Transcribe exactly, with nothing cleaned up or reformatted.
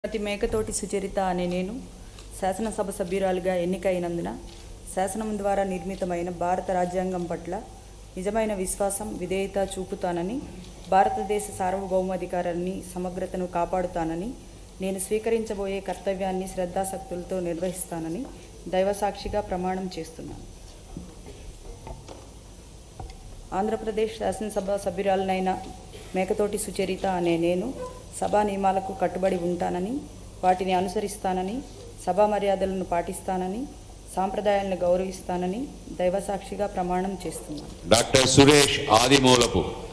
శ్రీమతి మేకతోటి సుచరిత అనే నేను శాసనసభ సభ్యురాలుగా ఎన్నికైనందున శాసనం ద్వారా నిర్మితమైన భారత రాజ్యాంగం పట్ల నిజమైన విశ్వాసం విధేయత చూపుతానని, భారతదేశ సార్వభౌమాధికారాన్ని సమగ్రతను కాపాడుతానని, నేను స్వీకరించబోయే కర్తవ్యాన్ని శ్రద్ధాశక్తులతో నిర్వహిస్తానని దైవసాక్షిగా ప్రమాణం చేస్తున్నాను. ఆంధ్రప్రదేశ్ శాసనసభ సభ్యురాలనైన మేకతోటి సుచరిత అనే నేను సభా నియమాలకు కట్టుబడి ఉంటానని, వాటిని అనుసరిస్తానని, సభా మర్యాదలను పాటిస్తానని, సాంప్రదాయాలను గౌరవిస్తానని దైవసాక్షిగా ప్రమాణం చేస్తున్నాను. డాక్టర్ సురేష్ ఆదిమూలపు